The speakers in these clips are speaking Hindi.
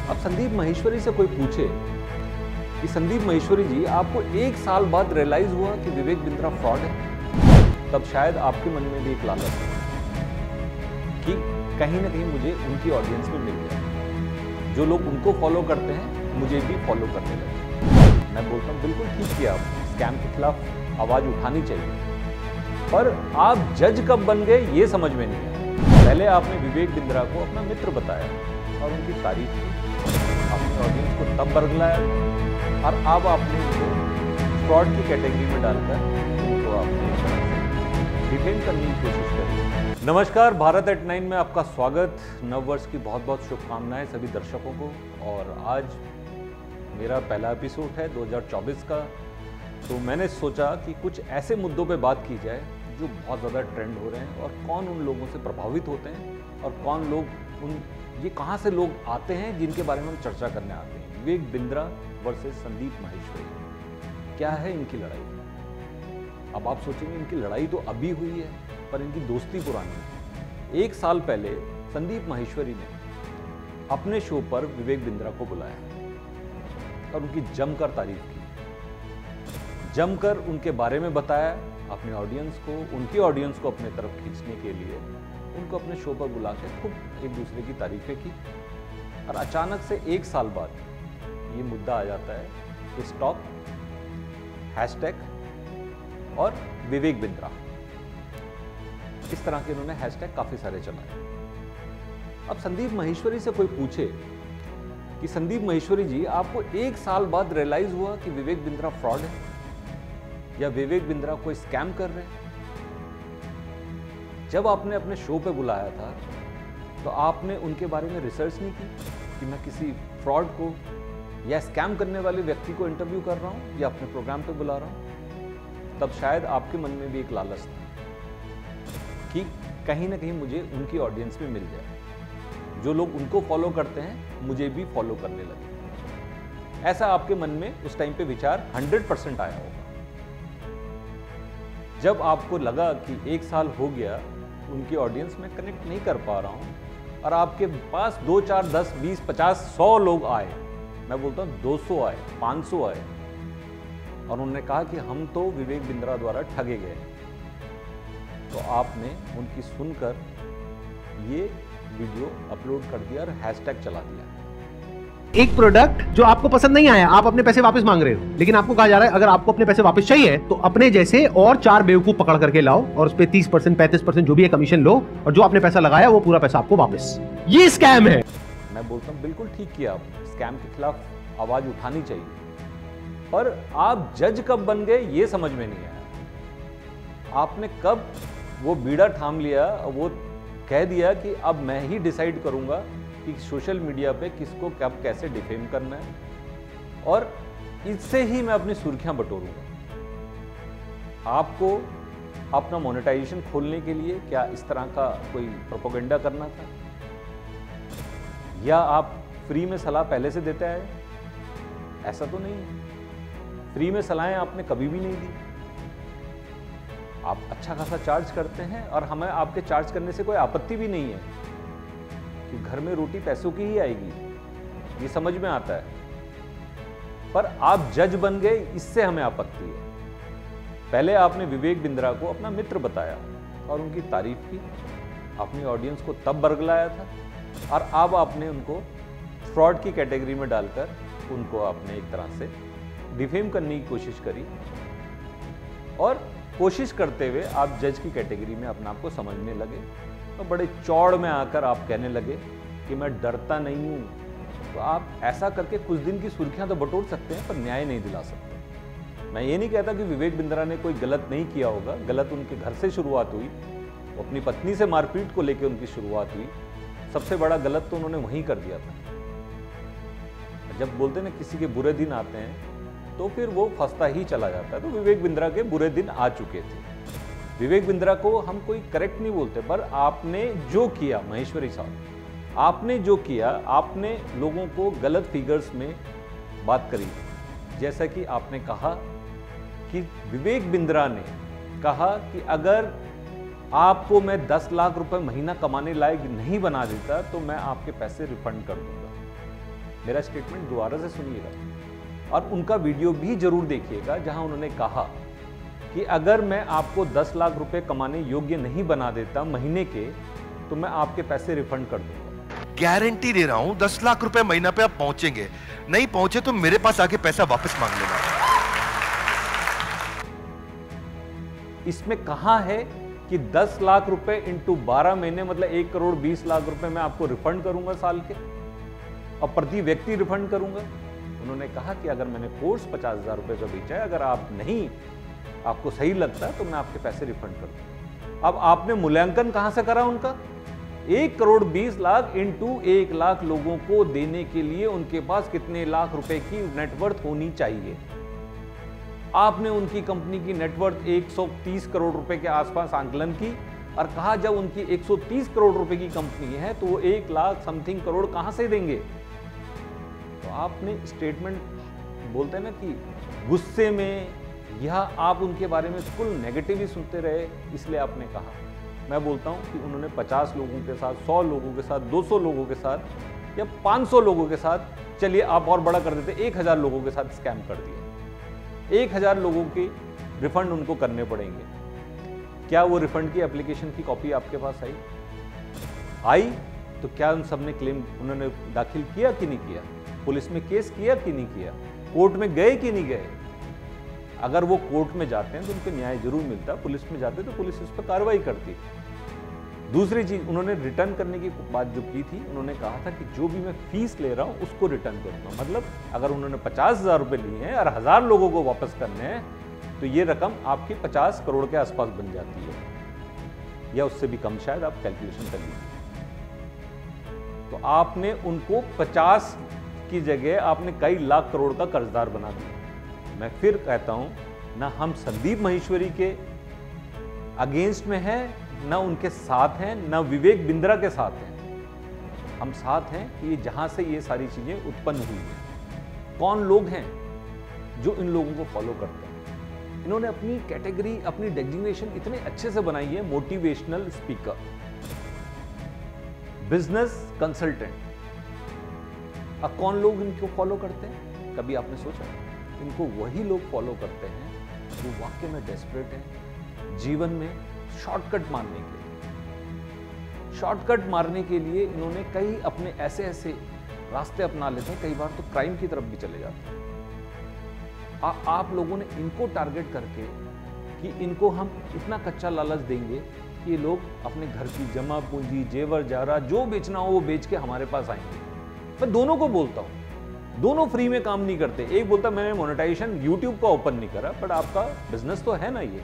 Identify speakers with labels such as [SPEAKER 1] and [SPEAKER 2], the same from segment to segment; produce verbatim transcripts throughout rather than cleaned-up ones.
[SPEAKER 1] अब संदीप माहेश्वरी से कोई पूछे कि संदीप माहेश्वरी जी, आपको एक साल बाद रियलाइज हुआ कि विवेक बिंद्रा फ्रॉड है, तब शायद आपके मन में भी एक लालच है कि कहीं ना कहीं मुझे उनकी ऑडियंस में मिल जाए, जो लोग उनको फॉलो करते हैं मुझे भी फॉलो करने लगे। मैं बोलता हूँ बिल्कुल ठीक किया, आप स्कैम के खिलाफ आवाज उठानी चाहिए, पर आप जज कब बन गए ये समझ में नहीं आया। पहले आपने विवेक बिंद्रा को अपना मित्र बताया और उनकी तारीफ की, अपने ऑडियंस को तब बरगलाया, और अब आपने उनको फ्रॉड की कैटेगरी में डालकर उनको आपने डिफेंड करने की कोशिश करी। नमस्कार, भारत एट नाइन में आपका स्वागत। नव वर्ष की बहुत बहुत शुभकामनाएं सभी दर्शकों को। और आज मेरा पहला एपिसोड है दो हज़ार चौबीस का, तो मैंने सोचा कि कुछ ऐसे मुद्दों पे बात की जाए जो बहुत ज़्यादा ट्रेंड हो रहे हैं, और कौन उन लोगों से प्रभावित होते हैं और कौन लोग उन ये कहाँ से लोग आते हैं जिनके बारे में हम चर्चा करने आते हैं। विवेक बिंद्रा वर्सेस संदीप माहेश्वरी, क्या है इनकी लड़ाई? अब आप सोचेंगे इनकी लड़ाई तो अभी हुई है, पर इनकी दोस्ती पुरानी है। एक साल पहले संदीप माहेश्वरी ने अपने शो पर विवेक बिंद्रा को बुलाया और उनकी जमकर तारीफ की, जमकर उनके बारे में बताया अपने ऑडियंस को, उनकी ऑडियंस को अपने तरफ खींचने के लिए उनको अपने शो पर बुला के खूब एक दूसरे की तारीफें की। और अचानक से एक साल बाद ये मुद्दा आ जाता है कि स्टॉप, हैशटैग और विवेक बिंद्रा, इस तरह के इन्होंने हैशटैग काफी सारे चलाए। अब संदीप माहेश्वरी से कोई पूछे कि संदीप माहेश्वरी जी, आपको एक साल बाद रियलाइज हुआ कि विवेक बिंद्रा फ्रॉड है या विवेक बिंद्रा कोई स्कैम कर रहे हैं? जब आपने अपने शो पे बुलाया था तो आपने उनके बारे में रिसर्च नहीं की कि मैं किसी फ्रॉड को या स्कैम करने वाले व्यक्ति को इंटरव्यू कर रहा हूं या अपने प्रोग्राम पे बुला रहा हूं? तब शायद आपके मन में भी एक लालच था कि कहीं ना कहीं मुझे उनकी ऑडियंस में मिल जाए, जो लोग उनको फॉलो करते हैं मुझे भी फॉलो करने लगे। ऐसा आपके मन में उस टाइम पे विचार हंड्रेड परसेंट आया होगा। जब आपको लगा कि एक साल हो गया उनकी ऑडियंस में कनेक्ट नहीं कर पा रहा हूं, और आपके पास दो चार दस बीस पचास सौ लोग आए, मैं बोलता हूं दो सौ आए, पाँच सौ आए, और उन्होंने कहा कि हम तो विवेक बिंद्रा द्वारा ठगे गए, तो आपने उनकी सुनकर ये वीडियो अपलोड कर दिया और हैशटैग चला दिया।
[SPEAKER 2] एक प्रोडक्ट जो आपको पसंद नहीं आया, आप अपने पैसे वापस मांग रहे हो, लेकिन आपको कहा जा रहा है अगर आपको अपने पैसे वापस चाहिए तो अपने जैसे और चार बेवकूफ पकड़ करके लाओ और उस पे तीस परसेंट पैंतीस परसेंट जो भी है कमीशन लो, और जो आपने पैसा लगाया वो पूरा पैसा आपको वापस। ये स्कैम है।
[SPEAKER 1] मैं बोलता हूँ बिल्कुल ठीक किया, आप स्कैम के खिलाफ आवाज उठानी चाहिए, पर आप जज कब बन गए ये समझ में नहीं आया। आपने कब वो बीड़ा थाम लिया, वो कह दिया कि अब मैं ही डिसाइड करूंगा कि सोशल मीडिया पे किसको कब कैसे डिफेम करना है, और इससे ही मैं अपनी सुर्खियां बटोरूंगा। आपको अपना मोनेटाइजेशन खोलने के लिए क्या इस तरह का कोई प्रोपेगेंडा करना था, या आप फ्री में सलाह पहले से देते आए? ऐसा तो नहीं है, फ्री में सलाहें आपने कभी भी नहीं दी। आप अच्छा खासा चार्ज करते हैं, और हमें आपके चार्ज करने से कोई आपत्ति भी नहीं है कि घर में रोटी पैसों की ही आएगी, ये समझ में आता है, पर आप जज बन गए, इससे हमें आपत्ति है। पहले आपने विवेक बिंद्रा को अपना मित्र बताया और उनकी तारीफ की, अपनी ऑडियंस को तब बरगलाया था, और अब आपने उनको फ्रॉड की कैटेगरी में डालकर उनको आपने एक तरह से डिफेम करने की कोशिश करी, और कोशिश करते हुए आप जज की कैटेगरी में अपने आप को समझने लगे, तो बड़े चौड़ में आकर आप कहने लगे कि मैं डरता नहीं हूं। तो आप ऐसा करके कुछ दिन की सुर्खियां तो बटोर सकते हैं, पर न्याय नहीं दिला सकते। मैं ये नहीं कहता कि विवेक बिंद्रा ने कोई गलत नहीं किया होगा, गलत उनके घर से शुरुआत हुई, वो अपनी पत्नी से मारपीट को लेकर उनकी शुरुआत हुई, सबसे बड़ा गलत तो उन्होंने वहीं कर दिया था। जब बोलते ना किसी के बुरे दिन आते हैं तो फिर वो फंसता ही चला जाता है, तो विवेक बिंद्रा के बुरे दिन आ चुके थे। विवेक बिंद्रा को हम कोई करेक्ट नहीं बोलते, पर आपने जो किया माहेश्वरी साहब, आपने जो किया, आपने लोगों को गलत फिगर्स में बात करी। जैसा कि आपने कहा कि विवेक बिंद्रा ने कहा कि अगर आपको मैं दस लाख रुपए महीना कमाने लायक नहीं बना देता तो मैं आपके पैसे रिफंड कर दूंगा। मेरा स्टेटमेंट दोबारा से सुनिएगा और उनका वीडियो भी जरूर देखिएगा, जहां उन्होंने कहा कि अगर मैं आपको दस लाख रुपए कमाने योग्य नहीं बना देता महीने के, तो मैं आपके पैसे रिफंड कर दूंगा।
[SPEAKER 3] गारंटी दे रहा हूं दस लाख रुपए महीना पे आप पहुंचेंगे, नहीं पहुंचे तो मेरे पास आके पैसा वापस मांग लेना।
[SPEAKER 1] इसमें कहां है कि दस लाख रुपए इंटू बारह महीने मतलब एक करोड़ बीस लाख रुपए मैं आपको रिफंड करूंगा साल के, और प्रति व्यक्ति रिफंड करूंगा। उन्होंने कहा कि अगर मैंने कोर्स पचास हजार रुपए का बेचा है, अगर आप नहीं आपको सही लगता है तो मैं आपके पैसे रिफंड कर दूंगा। अब आपने मूल्यांकन कहां से करा उनका? एक करोड़ बीस लाख इंटू एक लाख लोगों को देने के लिए उनके पास कितने लाख रुपए की नेटवर्थ होनी चाहिए? आपने उनकी कंपनी की नेटवर्थ एक सौ तीस करोड़ रुपए के आसपास आंकलन की और कहा जब उनकी एक सौ तीस करोड़ रुपए की कंपनी है तो वो एक लाख समथिंग करोड़ कहां से देंगे? तो आपने स्टेटमेंट बोलते हैं ना कि गुस्से में, यह आप उनके बारे में फुल नेगेटिव ही सुनते रहे, इसलिए आपने कहा। मैं बोलता हूं कि उन्होंने पचास लोगों के साथ, सौ लोगों के साथ, दो सौ लोगों के साथ या पाँच सौ लोगों के साथ, चलिए आप और बड़ा कर देते, एक हजार लोगों के साथ स्कैम कर दिया। एक हजार लोगों के रिफंड उनको करने पड़ेंगे। क्या वो रिफंड की एप्लीकेशन की कॉपी आपके पास आई? आई तो क्या उन सब ने क्लेम उन्होंने दाखिल किया कि नहीं किया? पुलिस में केस किया कि नहीं किया? कोर्ट में गए कि नहीं गए? अगर वो कोर्ट में जाते हैं तो उनको न्याय जरूर मिलता, पुलिस में जाते तो पुलिस इस पर कार्रवाई करती। दूसरी चीज, उन्होंने रिटर्न करने की बात जो की थी, उन्होंने कहा था कि जो भी मैं फीस ले रहा हूं उसको रिटर्न करूंगा। मतलब अगर उन्होंने पचास हजार रुपए लिए हैं और हजार लोगों को वापस करने हैं तो ये रकम आपकी पचास करोड़ के आसपास बन जाती है, या उससे भी कम, शायद आप कैलकुलेशन कर लीजिए। तो आपने उनको पचास की जगह आपने कई लाख करोड़ का कर्जदार बना दिया। मैं फिर कहता हूं, ना हम संदीप माहेश्वरी के अगेंस्ट में है, ना उनके साथ हैं, ना विवेक बिंद्रा के साथ हैं। हम साथ हैं कि जहां से ये सारी चीजें उत्पन्न हुई हैं, कौन लोग हैं जो इन लोगों को फॉलो करते हैं। इन्होंने अपनी कैटेगरी, अपनी डेजिग्नेशन इतने अच्छे से बनाई है, मोटिवेशनल स्पीकर, बिजनेस कंसल्टेंट। अब कौन लोग इनको फॉलो करते हैं? कभी आपने सोचा? इनको वही लोग फॉलो करते हैं जो वाकई में डेस्परेट हैं, जीवन में शॉर्टकट मारने के लिए। शॉर्टकट मारने के लिए इन्होंने कई अपने ऐसे ऐसे रास्ते अपना लेते हैं, कई बार तो क्राइम की तरफ भी चले जाते हैं। आ, आप लोगों ने इनको टारगेट करके कि इनको हम इतना कच्चा लालच देंगे कि ये लोग अपने घर की जमा पूंजी, जेवर जारा जो बेचना हो वो बेच के हमारे पास आएंगे। मैं दोनों को बोलता हूं, दोनों फ्री में काम नहीं करते। एक बोलता मैंने मोनेटाइजेशन यूट्यूब का ओपन नहीं करा, बट आपका बिजनेस तो है ना ये।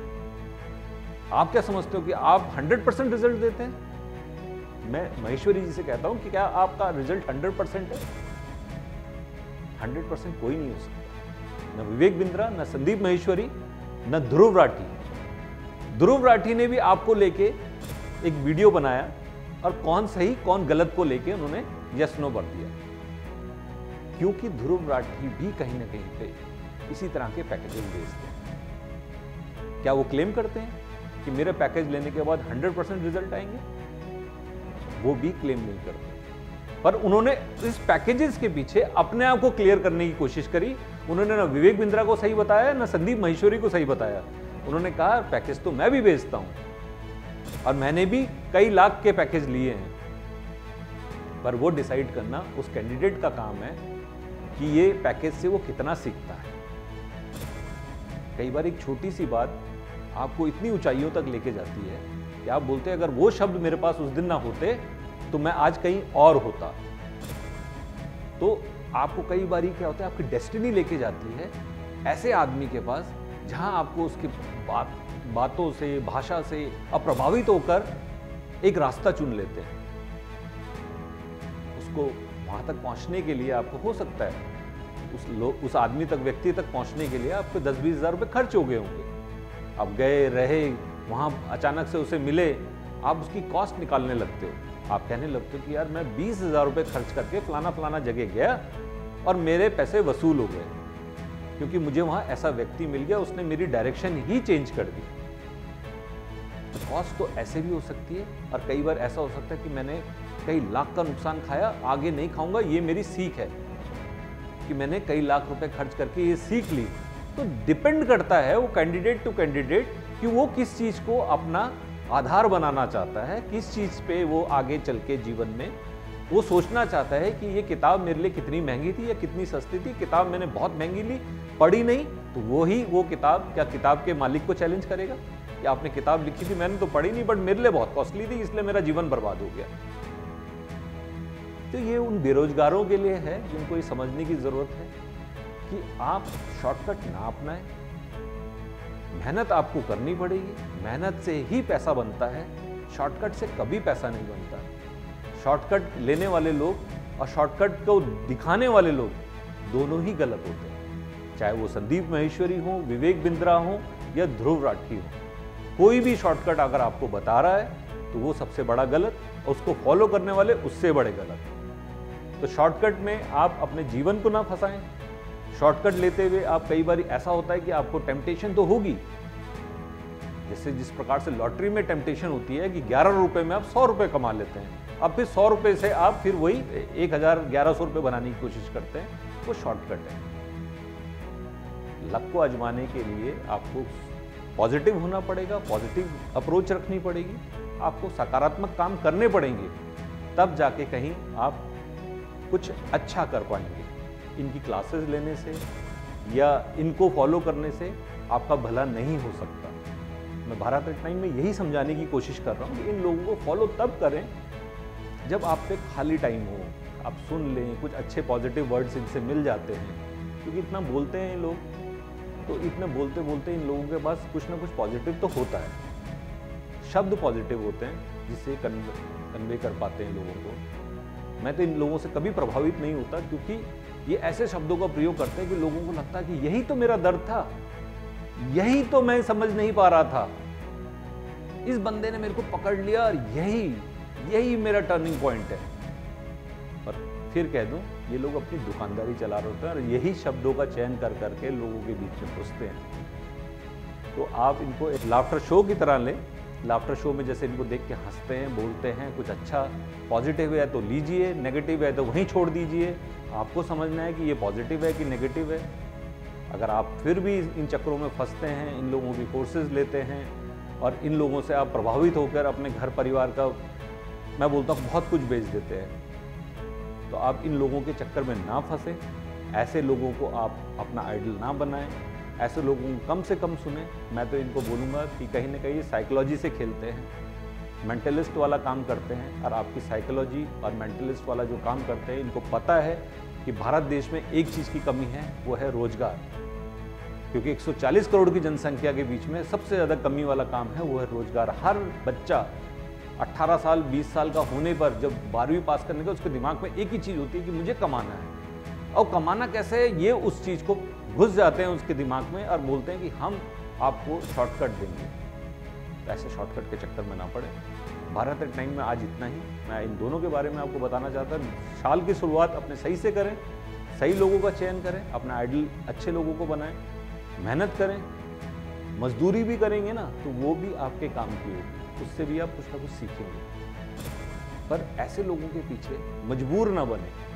[SPEAKER 1] आप क्या समझते हो कि आप हंड्रेड परसेंट रिजल्ट देते हैं? मैं महेश्वरी जी से कहता हूं कि क्या आपका रिजल्ट हंड्रेड परसेंट है? हंड्रेड परसेंट कोई नहीं हो सकता। न विवेक बिंद्रा, न संदीप माहेश्वरी, न ध्रुव राठी। ध्रुव राठी ने भी आपको लेके एक वीडियो बनाया और कौन सही कौन गलत को लेके उन्होंने यस नो भर दिया, क्योंकि ध्रुव राठी भी कहीं ना कहीं पे इसी तरह के पैकेजेस बेचते हैं। क्या वो क्लेम करते हैं कि मेरे पैकेज लेने के बाद हंड्रेड परसेंट रिजल्ट आएंगे? वो भी क्लेम नहीं करते, पर उन्होंने इस पैकेजेस के पीछे अपने आप को क्लियर करने की कोशिश करी। उन्होंने ना विवेक बिंद्रा को सही बताया, ना संदीप माहेश्वरी को सही बताया। उन्होंने कहा पैकेज तो मैं भी बेचता हूं और मैंने भी कई लाख के पैकेज लिए हैं, पर वो डिसाइड करना उस कैंडिडेट का काम है कि ये पैकेज से वो कितना सीखता है। कई बार एक छोटी सी बात आपको इतनी ऊंचाइयों तक लेके जाती है कि आप बोलते हैं अगर वो शब्द मेरे पास उस दिन ना होते तो मैं आज कहीं और होता। तो आपको कई बार क्या होता है, आपकी डेस्टिनी लेके जाती है ऐसे आदमी के पास जहां आपको उसके बात बातों से, भाषा से अप्रभावित होकर एक रास्ता चुन लेते हैं। उसको वहां तक पहुंचने के लिए आपको हो सकता है उस लोग उस आदमी तक, व्यक्ति तक पहुंचने के लिए आपको दस बीस हजार रुपए खर्च हो गए होंगे। आप गए, रहे, वहां अचानक से उसे मिले, आप उसकी कॉस्ट निकालने लगते हो। आप कहने लगते हो कि यार मैं बीस हजार रुपए खर्च करके फलाना फलाना जगह गया और मेरे पैसे वसूल हो गए, क्योंकि मुझे वहां ऐसा व्यक्ति मिल गया, उसने मेरी डायरेक्शन ही चेंज कर दी। तो कॉस्ट तो ऐसे भी हो सकती है, और कई बार ऐसा हो सकता है कि मैंने कई लाख का नुकसान खाया, आगे नहीं खाऊंगा, ये मेरी सीख है कि मैंने कई लाख रुपए खर्च करके ये सीख ली। तो डिपेंड करता है वो कैंडिडेट टू कैंडिडेट कि वो किस चीज को अपना आधार बनाना चाहता है, किस चीज पे वो आगे चल के जीवन में वो सोचना चाहता है कि ये किताब मेरे लिए कितनी महंगी थी या कितनी सस्ती थी। किताब मैंने बहुत महंगी ली, पढ़ी नहीं, तो वो ही वो किताब क्या किताब के मालिक को चैलेंज करेगा कि आपने किताब लिखी थी, मैंने तो पढ़ी नहीं, बट मेरे लिए बहुत कॉस्टली थी, इसलिए मेरा जीवन बर्बाद हो गया। तो ये उन बेरोजगारों के लिए है जिनको ये समझने की जरूरत है कि आप शॉर्टकट ना अपनाएं, मेहनत आपको करनी पड़ेगी, मेहनत से ही पैसा बनता है, शॉर्टकट से कभी पैसा नहीं बनता। शॉर्टकट लेने वाले लोग और शॉर्टकट को दिखाने वाले लोग दोनों ही गलत होते हैं, चाहे वो संदीप माहेश्वरी हो, विवेक बिंद्रा हो या ध्रुव राठी हो। कोई भी शॉर्टकट अगर आपको बता रहा है तो वो सबसे बड़ा गलत, और उसको फॉलो करने वाले उससे बड़े गलत। तो शॉर्टकट में आप अपने जीवन को ना फंसाएं। शॉर्टकट लेते हुए आप कई बार ऐसा होता है कि आपको टेम्पटेशन तो होगी, जैसे जिस प्रकार से लॉटरी में टेम्पटेशन होती है कि ग्यारह रुपए में आप सौ रुपए कमा लेते हैं, अब फिर सौ रुपए से आप फिर वही एक हजार ग्यारह सौ रुपए बनाने की कोशिश करते हैं, वो शॉर्टकट है। लक को आजमाने के लिए आपको पॉजिटिव होना पड़ेगा, पॉजिटिव अप्रोच रखनी पड़ेगी, आपको सकारात्मक काम करने पड़ेंगे, तब जाके कहीं आप कुछ अच्छा कर पाएंगे। इनकी क्लासेस लेने से या इनको फॉलो करने से आपका भला नहीं हो सकता। मैं भारत एट नाइन में यही समझाने की कोशिश कर रहा हूँ कि इन लोगों को फॉलो तब करें जब आप पे खाली टाइम हो, आप सुन लें, कुछ अच्छे पॉजिटिव वर्ड्स इनसे मिल जाते हैं, क्योंकि इतना बोलते हैं ये लोग, तो इतने बोलते बोलते इन लोगों के पास कुछ ना कुछ पॉजिटिव तो होता है, शब्द पॉजिटिव होते हैं जिससे कन्वे कर पाते हैं लोगों को। मैं तो इन लोगों से कभी प्रभावित नहीं होता, क्योंकि ये ऐसे शब्दों का प्रयोग करते हैं कि लोगों को लगता है कि यही तो मेरा दर्द था, यही तो मैं समझ नहीं पा रहा था, इस बंदे ने मेरे को पकड़ लिया और यही यही मेरा टर्निंग पॉइंट है। और फिर कह दूं, ये लोग अपनी दुकानदारी चला रहे होते हैं और यही शब्दों का चयन कर करके लोगों के बीच में घुसते हैं। तो आप इनको एक लाफ्टर शो की तरह लें। लाफ्टर शो में जैसे इनको देख के हंसते हैं, बोलते हैं, कुछ अच्छा पॉजिटिव है तो लीजिए, नेगेटिव है तो वहीं छोड़ दीजिए। आपको समझना है कि ये पॉजिटिव है कि नेगेटिव है। अगर आप फिर भी इन चक्करों में फंसते हैं, इन लोगों की कोर्सेज लेते हैं और इन लोगों से आप प्रभावित होकर अपने घर परिवार का, मैं बोलता हूँ, बहुत कुछ बेच देते हैं, तो आप इन लोगों के चक्कर में ना फंसे। ऐसे लोगों को आप अपना आइडल ना बनाएं, ऐसे लोगों को कम से कम सुने। मैं तो इनको बोलूँगा कि कहीं ना कहीं साइकोलॉजी से खेलते हैं, मेंटलिस्ट वाला काम करते हैं, और आपकी साइकोलॉजी और मेंटलिस्ट वाला जो काम करते हैं, इनको पता है कि भारत देश में एक चीज़ की कमी है, वो है रोजगार। क्योंकि एक सौ चालीस करोड़ की जनसंख्या के बीच में सबसे ज़्यादा कमी वाला काम है वो है रोजगार। हर बच्चा अठारह साल बीस साल का होने पर जब बारहवीं पास करने का, उसके दिमाग में एक ही चीज़ होती है कि मुझे कमाना है। और कमाना कैसे है, ये उस चीज़ को घुस जाते हैं उसके दिमाग में और बोलते हैं कि हम आपको शॉर्टकट देंगे। तो ऐसे शॉर्टकट के चक्कर में ना पड़े। भारत एट नाइन में आज इतना ही। मैं इन दोनों के बारे में आपको बताना चाहता हूँ। साल की शुरुआत अपने सही से करें, सही लोगों का चयन करें, अपना आइडल अच्छे लोगों को बनाएं, मेहनत करें, मजदूरी भी करेंगे ना तो वो भी आपके काम की होगी, उससे भी आप कुछ ना कुछ सीखेंगे। पर ऐसे लोगों के पीछे मजबूर ना बने